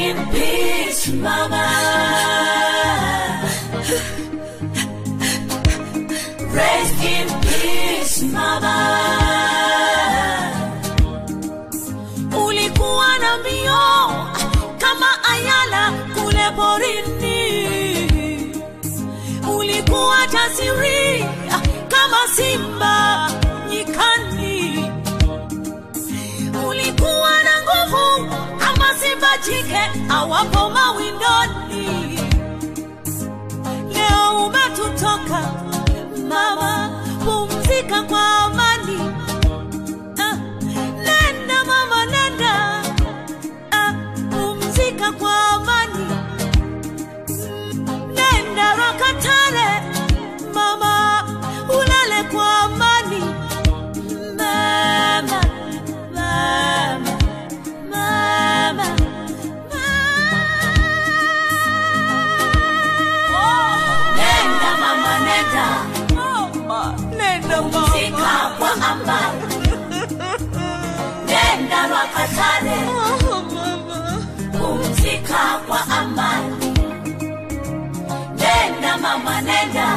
in peace, Mama. Rest in peace, Mama. Ulikuwa na mbio kama ayala kule porini. Ulikuwa jasiri kama simba nyikani. Ulikuwa na nguvu kama simba jike awapo mawindoni. Leo umetutoka Mama, pumzika kwa amani. Nenda Mama, nenda, pumzika kwa amani. Nenda Rakatare Mama, ulale kwa amani. Mama, Mama, Mama, nenda Mama, nenda. Nenda pumzika kwa amani. Nenda Rakatare, pumzika kwa amani. Nenda Mama, nenda,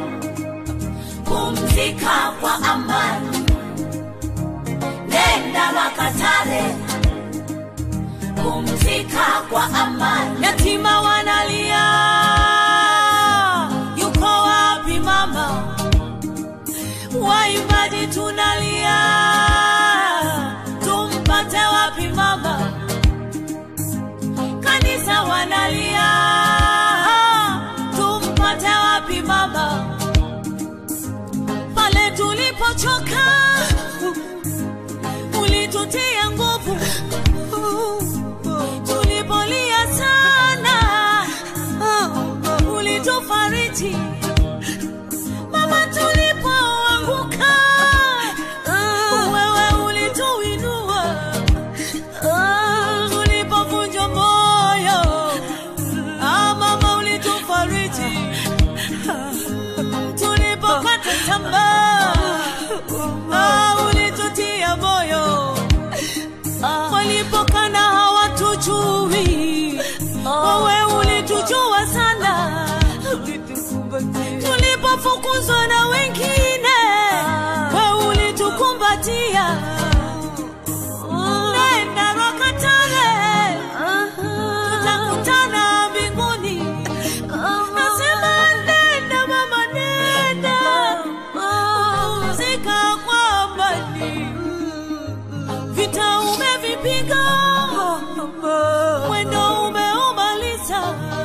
pumzika kwa amani. Nenda Rakatare, pumzika kwa amani. Yatima wanalia, yuko wapi Mama? Waimbaji tunalia, tumpate wapi Mama? Kanisa wanalia, tumpate wapi Mama? Pale tulipochoka, ulitutia nguvu. Tulipolia sana, ulitufariji Mama. Tulipoanguka, wewe ulituinua. Tulipovunjwa moyo, Mama ulitufariji. Tulipokata tamaa, ulitutia moyo. Walipokana hawatujui, wewe ulitujua sana. Tulipofukuzwa na wengine, wewe ulitukumbatia. Nenda Rakatare, tutakutana mbinguni. Nasema nenda Mama, nenda, pumzika kwa amani. Vita umevipiga, mwendo umeumaliza,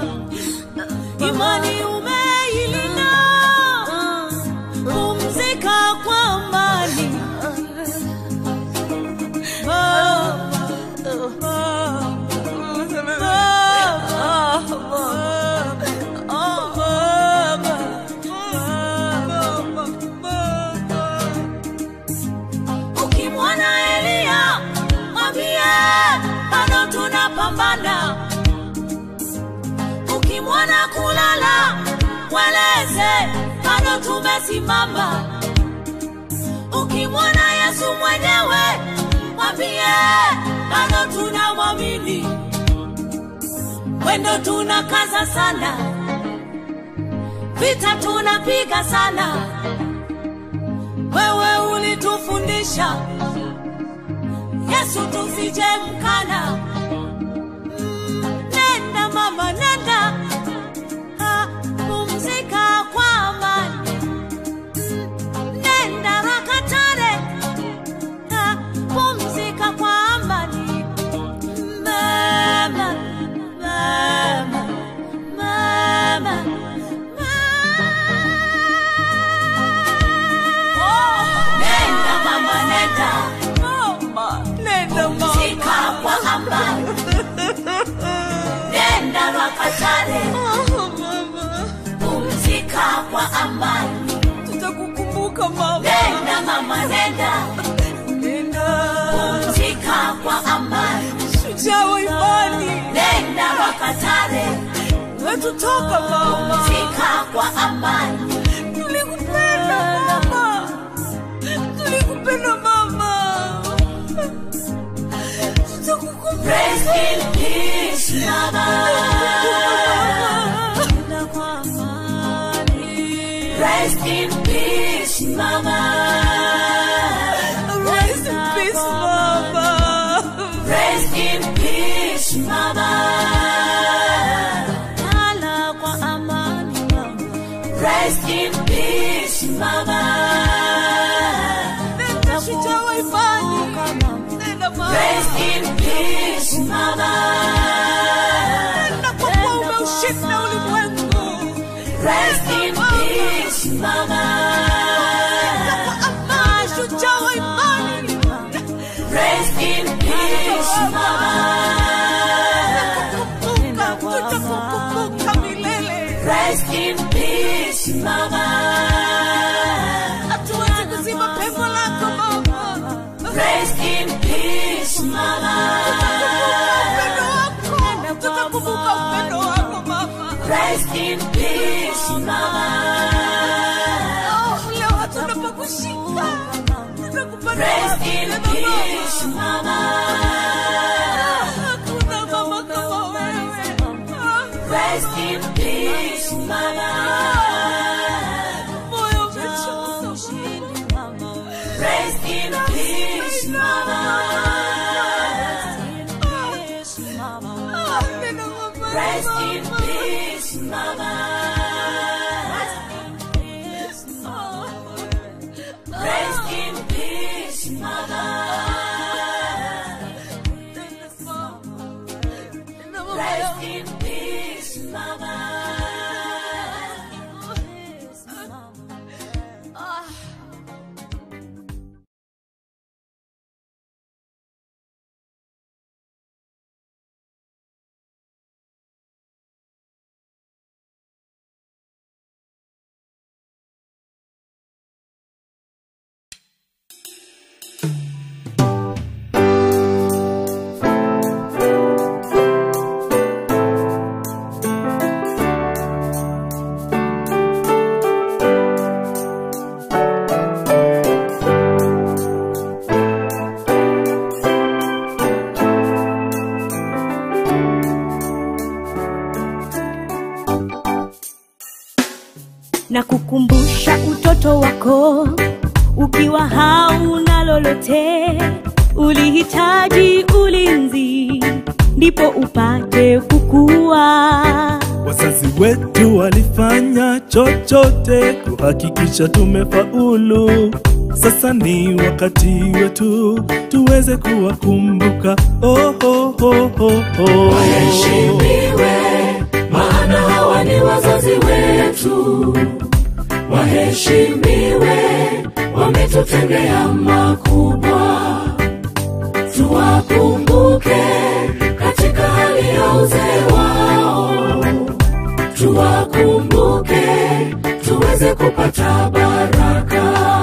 imani umeilinda. Pumzika kwa amani. Ukimwona Elia, mwambie bado tunapambana. Ukimwona kulala, mweleze bado tumesimama. Ukimwona Yesu mwenyewe, mwambie bado tunamwamini. Mwendo tunakaza sana, vita tunapiga sana. Wewe ulitufundisha Yesu tusije mkana. Nenda Mama, nenda, pumzika kwa amani. Nenda Rakatare, pumzika kwa amani. Mama, Mama, Mama, nenda Mama, nenda, nenda pumzika kwa amani. Nenda Rakatare, pumzika kwa amani. Tutakukumbuka Mama. Nenda Mama, nenda, pumzika kwa amani. Shujaa wa imani. Nenda Rakatare, wetutoka Mama. Pumzika kwa amani. Tulikupenda Mama, tulikupenda Mama. Rest in peace. peace, Mama. Rest in peace, Mama. Rest in peace, Mama. Rest in peace, Mama. Rest in peace, Mama. Rest in peace, Mama. Rest in peace, Mama. Rest in peace, Mama. Rest in peace, Mama. Rest in peace, Mama. Rest in peace, Mama. Rest in peace, Mama. Rest in peace, Mama. Rest in peace, Mama. Rest in peace, Mama. Rest in peace, Mama. Rest in peace, Mama. Na kukumbusha utoto wako, ukiwa hauna lolote, ulihitaji ulinzi, ndipo upate kukua. Wazazi wetu walifanya chochote kuhakikisha tumefaulu. Sasa ni wakati wetu tuweze kuwakumbuka. Oh, oh, oh, oh, oh. Waheshimiwe, maana hawa ni wazazi wetu. Waheshimiwe, wametutendea makubwa. Tuwakumbuke katika hali ya uzee wao. Tuwakumbuke tuweze kupata baraka.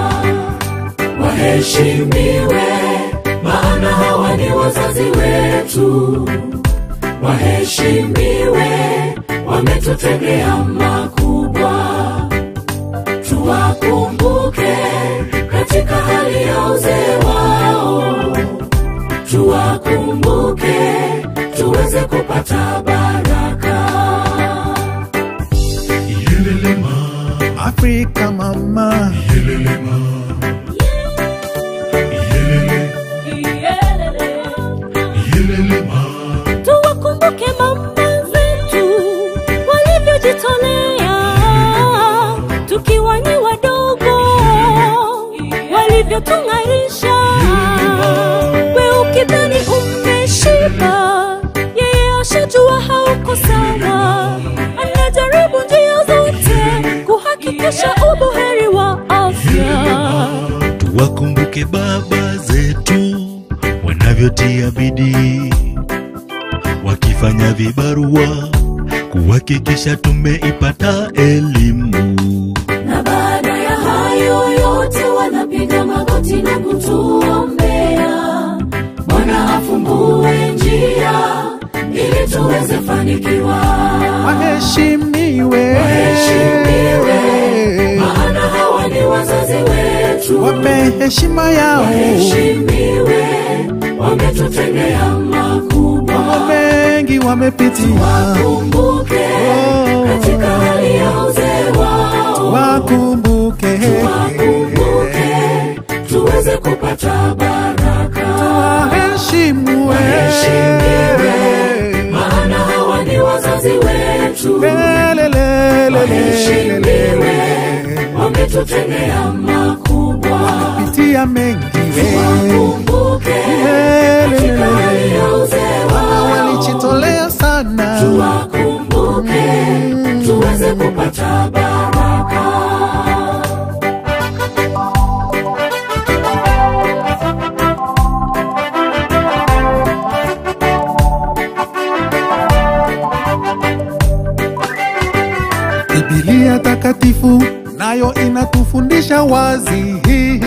Waheshimiwe, maana hawa ni wazazi wetu. Waheshimiwe, wametutendea makubwa. Tuwakumbuke katika hali ya uzee wao. Tuwakumbuke tuweze kupata baraka. Yelelema Afrika mama, yelelema yelelema. Tuwakumbuke mama zetu walivyojitolea, tukiwa ni wadogo, walivyotung'arisha. Wewe ukidhani umeshiba, yeye ashajua hauko sawa. Anajaribu njia zote kuhakikisha ubuheri wa afya. Tuwakumbuke baba zetu wanavyotia bidii, wakifanya vibarua kuhakikisha tumeipata elimu. Na baada ya hayo yote wanapiga magoti na kutuombea, Bwana afungue njia ili tuweze fanikiwa. Waheshimiwe, waheshimiwe, maana hawa ni wazazi wetu. wape heshima yao. Waheshimiwe, wametutendea makubwa. Mambo mengi wamepitia, wakumbuke katika hali ya uzee wao, wakumbuke, wakumbuke tuweze kupata baraka. waheshimu, Waheshimiwe, maana hawa ni wazazi wetu. Waheshimiwe, wametutendea makubwa, pitia mengi, wakumbuke katika hali ya uzee wao, walijitolea sana, wakumbuke tuweze kupata baraka. Biblia takatifu nayo inatufundisha wazi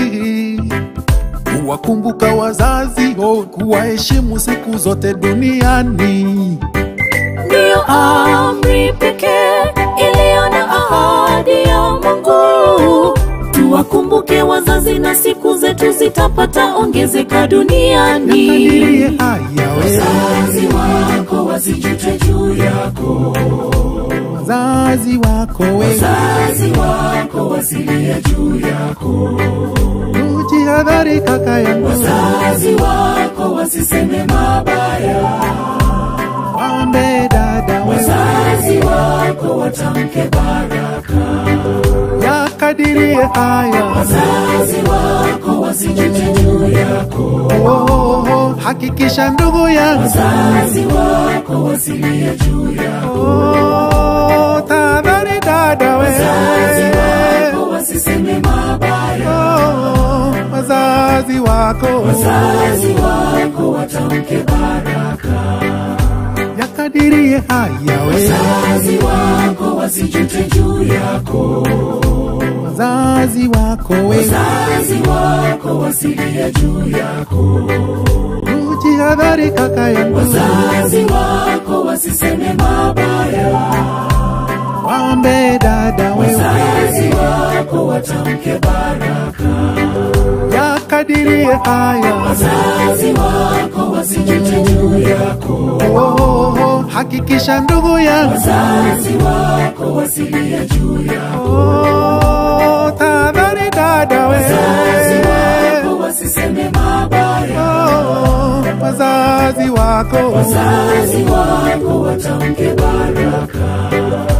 kuwakumbuka wazazi, kuwaheshimu siku zote duniani. Ndiyo amri pekee iliyo na ahadi ya Mungu. Tuwakumbuke wazazi na siku zetu zitapata ongezeka duniani. Yakadirie haya Wazazi wako wasijute juu yako, wazazi wako wazazi wako wasilie juu yako, ujihadhari kaka yangu, wazazi wako wasiseme mabaya, waombe dada, wazazi wako watamke baraka. yakadirie haya, Wazazi wako wasijute juu yako, hakikisha ndugu yangu, wazazi wako wasilie juu yako, tahadhari dada, wazazi wako wasiseme mabaya, wazazi wako, wazazi wako watamke baraka. yakadirie haya, Wazazi wako wasijute juu yako, wazazi wako, wazazi wako wasilie juu yako, ujihadhari kaka yangu, wazazi wako wasiseme mabaya, waombe dada, wazazi wako watamke baraka. yakadirie haya, Wazazi wako wasijute juu yako, hakikisha ndugu yangu, wazazi wako wasilie juu yako, tahadhari dada, wazazi wako wasiseme mabaya, wazazi wako, wazazi wako watamke baraka.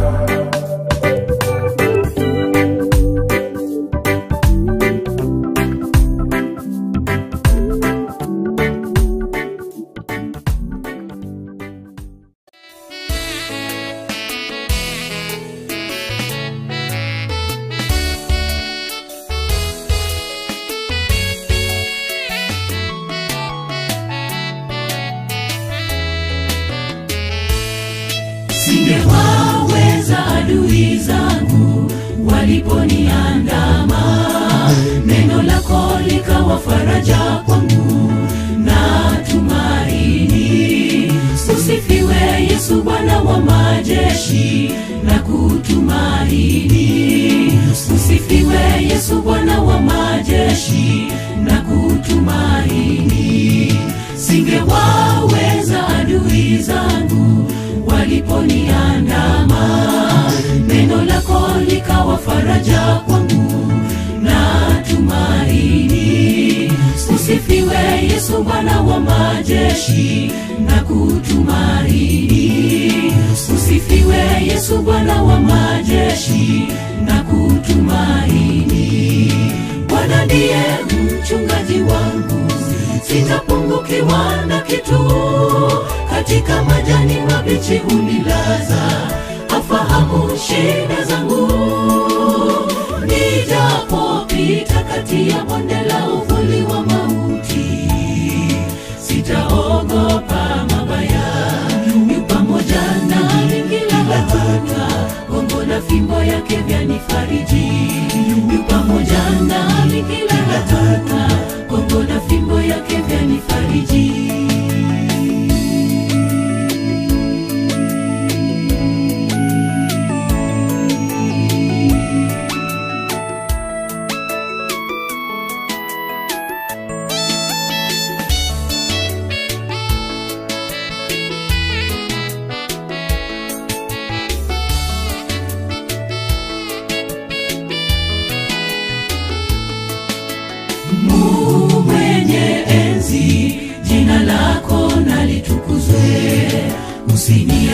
Singewaweza adui zangu waliponiandama, neno lako likawa faraja kwangu na tumaini. Usifiwe Yesu Bwana wa majeshi na kutumaini. Usifiwe Yesu Bwana wa majeshi na kutumaini. Singewaweza adui zangu waliponiandama, neno lako likawa faraja kwangu na tumaini. Usifiwe Yesu Bwana wa majeshi na kutumaini. Usifiwe Yesu Bwana wa majeshi na kutumaini. Bwana ndiye mchungaji wangu, sitapungukiwa na kitu. Katika majani mabichi hunilaza, afahamu shida zangu. Nijapopita kati ya bonde la uvuli wa mauti, sitaogopa mabaya. Yu pamoja nami kila hatua, gongo na fimbo yake vyanifariji. Yu pamoja nami kila hatua, gongo na fimbo yake vyanifariji.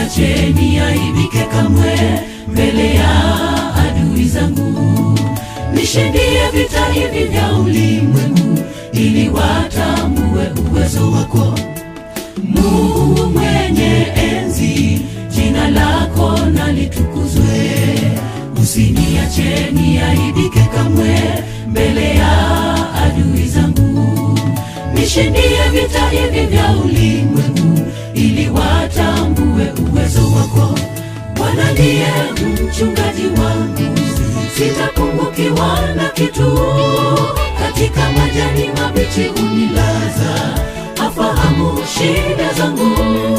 usiniache niaibike kamwe mbele ya adui zangu. Nishindie vita hivi vya ulimwengu ili watambue uwezo wako. Mungu mwenye enzi, jina lako na litukuzwe. Usiniache niaibike kamwe mbele ya adui zangu. Nishindie vita hivi vya ulimwengu ili watambue uwezo wako. Bwana ndiye mchungaji wangu, sitapungukiwa na kitu. Katika majani mabichi unilaza, afahamu shida zangu.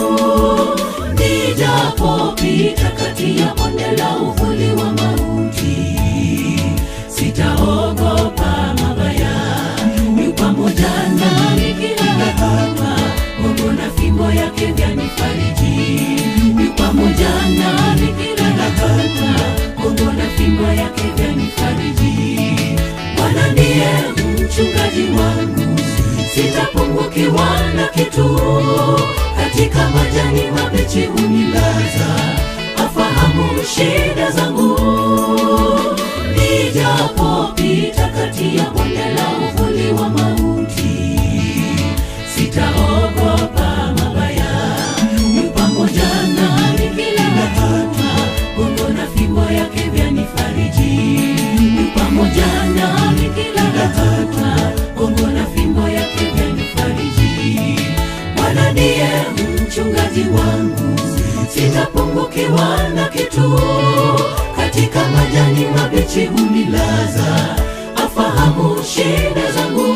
Nijapopita kati ya bonde la uvuli wa mauti, sitaogopa mabaya. Yu pamoja nami kila hatua, Mungu na fimbo yake vyanifariji. Yu pamoja nami kila hatua, Mungu na fimbo yake vyanifariji. Bwana ndiye mchungaji wangu, sitapungukiwa na kitu. Katika majani mabichi unilaza, afahamu shida zangu. Nijapopita kati ya bonde la uvuli wa mauti, sitaogopa mabaya. Yu pamoja nami kila hatua, Mungu na fimbo yake vyanifariji. Yu pamoja nami kila hatua, Mungu na fimbo yake vyanifariji. Bwana ndiye mchungaji wangu, sitapungukiwa na kitu. Katika majani mabichi unilaza, afahamu shida zangu.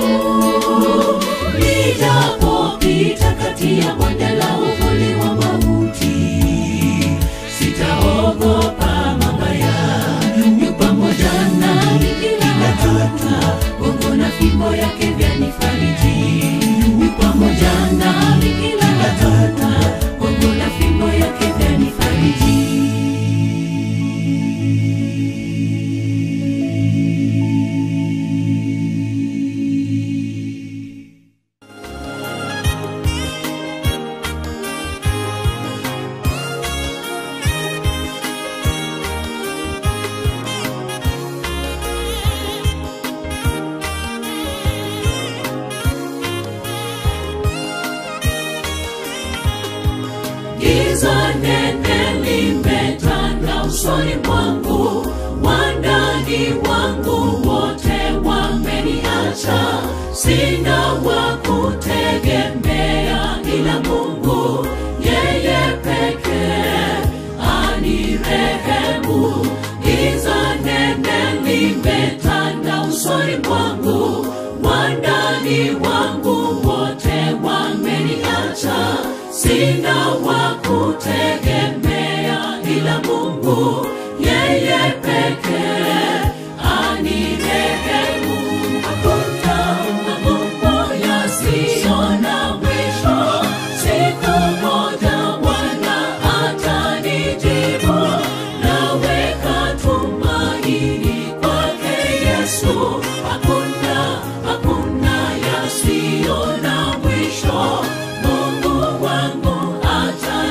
Nijapopita kati ya bonde la uvuli wa mauti, sitaogopa mabaya. Yu pamoja nami kila hatua, Mungu na fimbo yake vyanifariji. Yu pamoja nami kila hatua, Mungu na fimbo yake vyanifariji. Giza nene limetanda usoni mwangu, wandani wangu wote wameniacha. Sina wa kutegemea ila Mungu, yeye pekee anirehemu. Giza nene limetanda usoni mwangu, wandani wangu wote wameniacha. Sina wa kutegemea ila Mungu, yeye pekee anirehemu. Hakuna mambo yasiyo na mwisho, siku moja Bwana atanijibu. Naweka tumaini kwake Yesu. Hakuna yasiyo na mwisho, Mungu wangu atanijibu.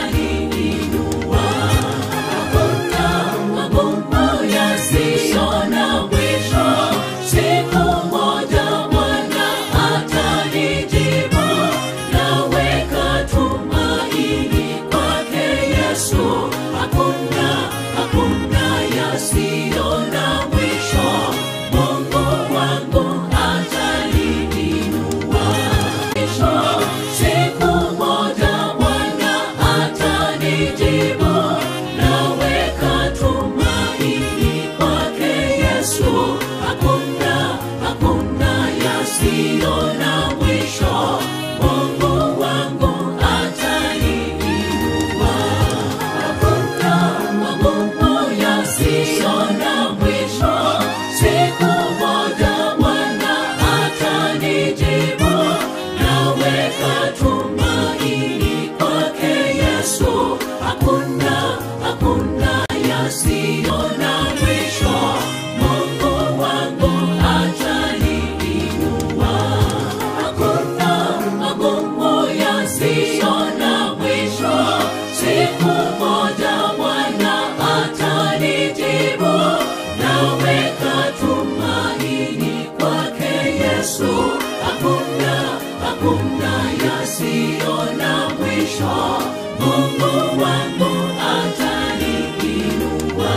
hakuna yasiyo na mwisho. Mungu wangu ataniinua.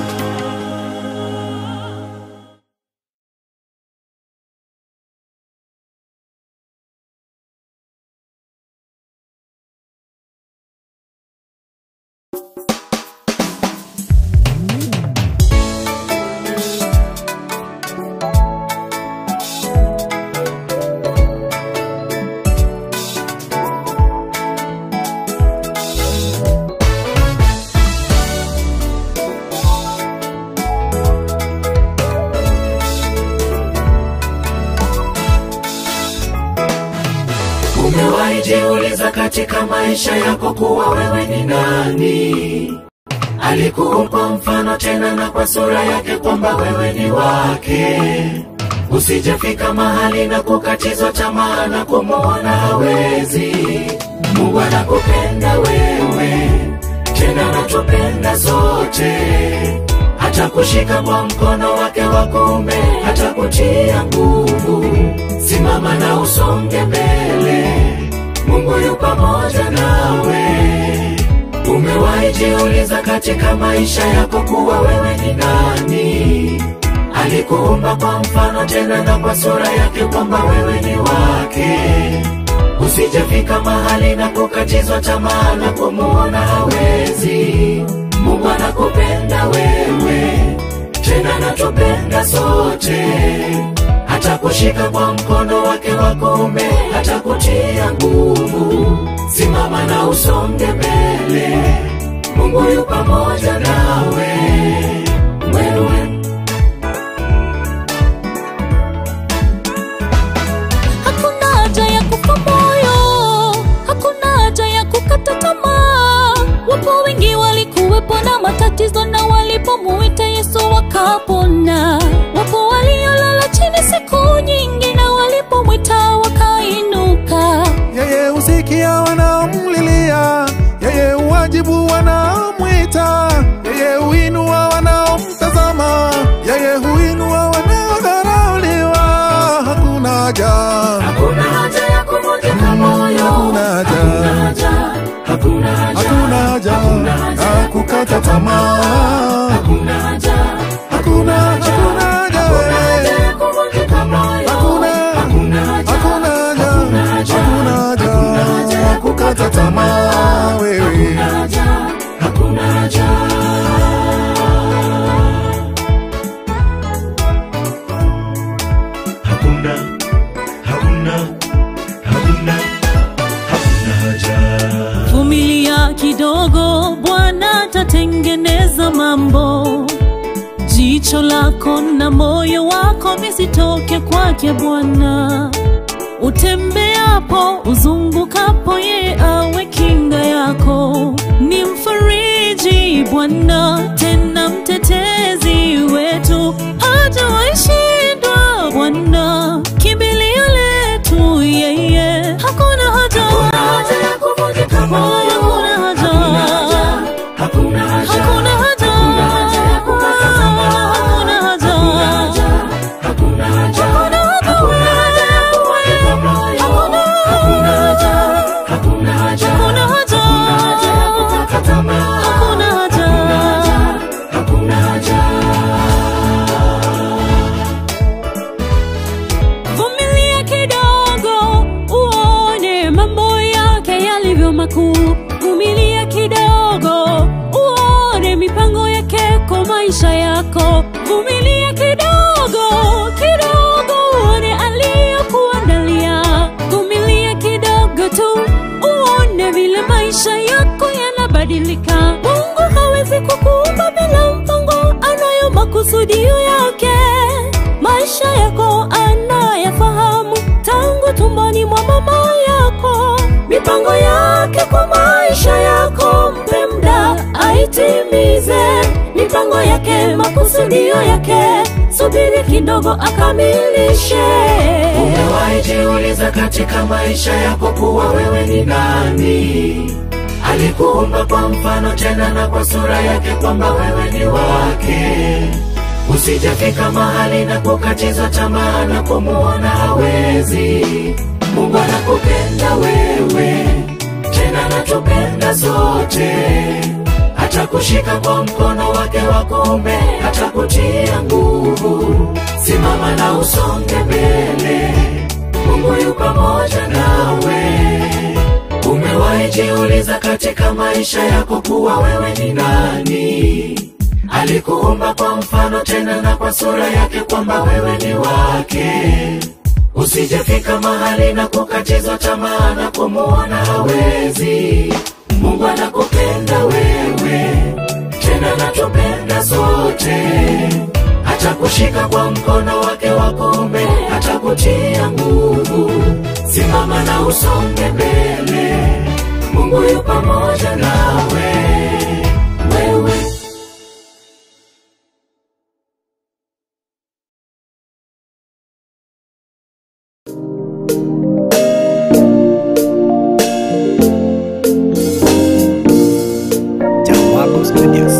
Jiuliza katika maisha yako kuwa wewe ni nani? Alikuumba mfano tena na kwa sura yake kwamba wewe ni wake. Usijafika mahali na kukatizwa tamaa na kumuona hawezi. Mungu anakupenda wewe, tena anatupenda sote. Hata kushika kwa mkono wake wa kuume, hata kutia nguvu. Simama na usonge mbele, Mungu yu pamoja nawe. Umewahi jiuliza katika maisha yako kuwa wewe ni nani? Alikuumba kwa mfano tena na kwa sura yake kwamba wewe ni wake. Usijafika mahali na kukatizwa tamaa na kumuona hawezi. Mungu anakupenda wewe, tena anatupenda sote. Hata kushika kwa mkono wake wa kuume, hata kutia nguvu. Simama na usonge mbele, Mungu yu pamoja nawe. Wewe hakuna haja ya kufa moyo, hakuna haja ya kukata tamaa. Wapo wengi walikuwepo na matatizo na walipomuita Yesu wakapona. Wapo waliolala chini siku nyingi na walipomwita wakainuka. Yeye usikia wanaomlilia, yeye uwajibu wanaomwita, yeye huinua wanaomtazama, yeye huinua wanaodharauliwa. Hakuna haja ya kuvunjika moyo, hakuna haja ya kukata tamaa, hakuna haja ya kuvunjika moyo, hakuna haja ya kukata tamaa wewe. Hakuna haja. Vumilia kidogo, Bwana atatengeneza mambo. Jicho lako na moyo wako visitoke kwake Bwana. Utembeapo, uzungukapo, yeye awe kinga yako. Ni mfariji Bwana, tena mtetezi wetu. Hajawahi shindwa Bwana, kimbilio letu yeye. Hakuna haja ya kuvunjika moyo, hakuna haja ya kukata tamaa, hakuna haja ya kuvunjika moyo, hakuna haja ya kukata tamaa, hakuna haja. Vumilia kidogo uone mambo yake yalivyo makuu. Vumilia kidogo uone mipango yake kwa maisha yako. Vumilia kidogo uone aliyokuandalia. Vumilia kidogo tu uone vile maisha yako yanabadilika. Mungu hawezi kukuumba bila mpango, anayo makusudio yake. Maisha yako anayafahamu tangu tumboni mwa mama yako. Mipango yake kwa maisha yako, mpe muda aitimize. Mipango yake, makusudio yake, subiri kidogo akamilishe. Umewahi jiuliza katika maisha yako kuwa wewe ni nani? Alikuumba kwa mfano tena na kwa sura yake kwamba wewe ni wake. Usijafika mahali na kukatizwa tamaa na kumuona hawezi. Mungu anakupenda wewe, tena anatupenda sote. Atakushika kwa mkono wake wa kuume, atakutia nguvu. Simama na usonge mbele, Mungu yu pamoja nawe. Umewahi jiuliza katika maisha yako kuwa wewe ni nani? Alikuumba kwa mfano tena na kwa sura yake, kwamba wewe ni wake. Usijefika mahali na kukatizwa tamaa na kumuona hawezi. Mungu anakupenda wewe, tena anatupenda sote. Atakushika kwa mkono wake wa kuume, atakutia nguvu. Simama na usonge mbele, Mungu yu pamoja nawe. Wewe Jawabu Studios.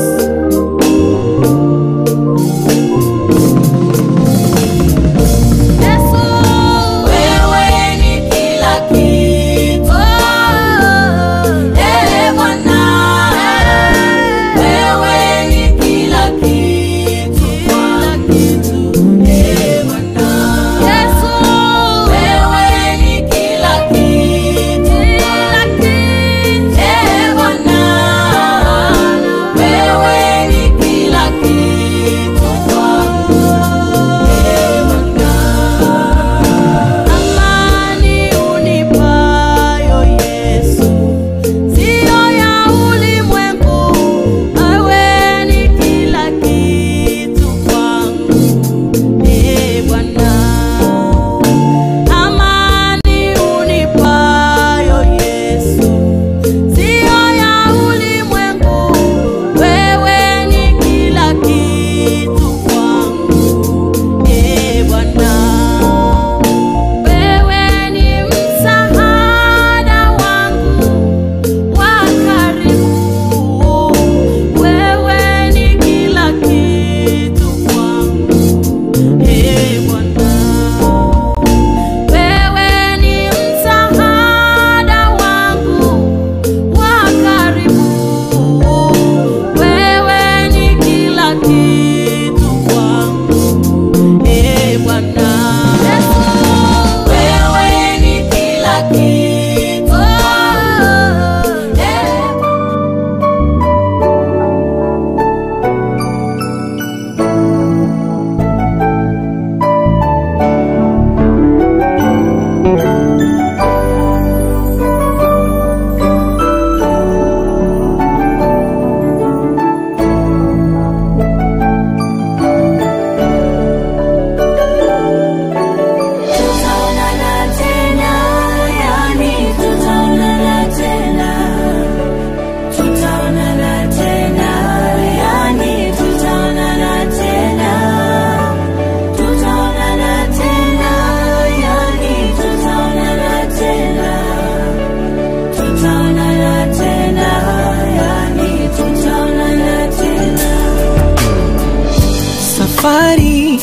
Safari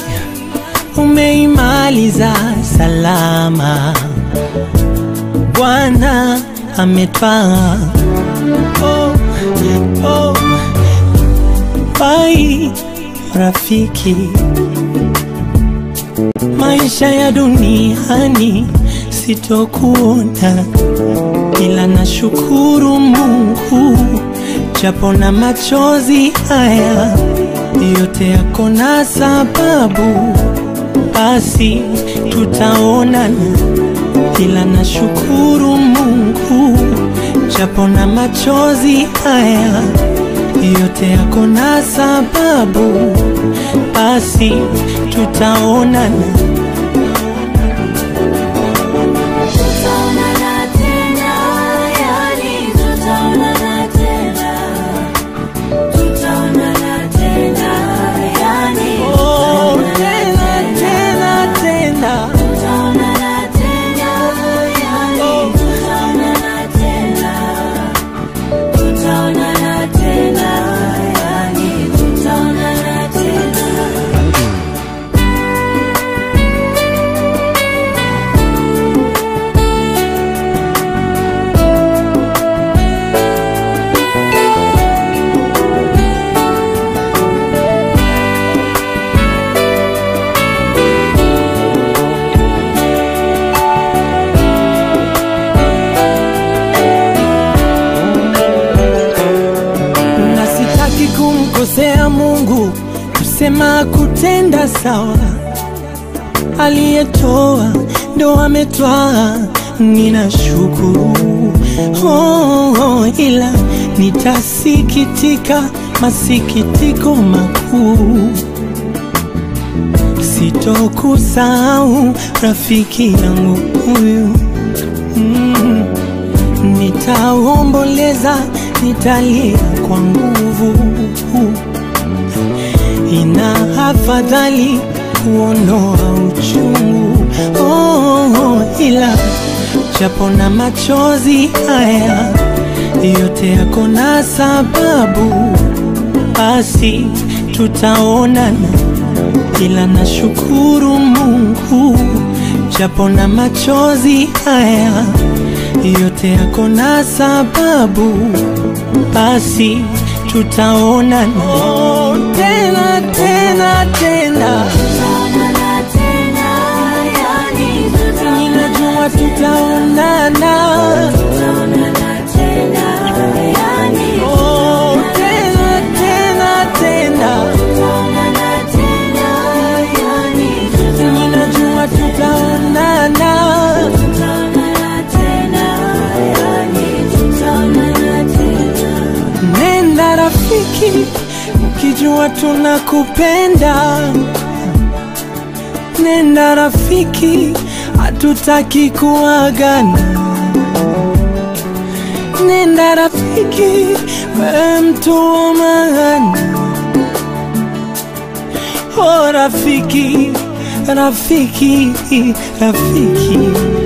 umeimaliza salama, Bwana ametwaa. Oh, oh, bai rafiki, maisha ya duniani sitokuona, ila nashukuru Mungu japo na machozi haya yote yako na sababu. Basi tutaonana, ila nashukuru Mungu japo na machozi haya yote yako na sababu. Basi tutaonana. la Mungu kusema kutenda sawa. Aliyetoa ndo ametwaa, ninashukuru. Ila nitasikitika masikitiko makuu. Sitokusahau rafiki yangu huyu. Nitaomboleza, nitalia kwa nguvu. Ina afadhali kuondoa uchungu. Ila japo na machozi haya yote yako na sababu, basi tutaonana. Ila nashukuru Mungu, japo na machozi haya yote yako na sababu, basi tutaonana. Tena tena tena, ninajua tutaonana. Tena tena tena, ninajua tutaonana. Nenda rafiki, ukijua tunakupenda. Nenda rafiki, hatutaki kuagana. Nenda rafiki, wewe mtu wa maana. Rafiki, rafiki, rafiki.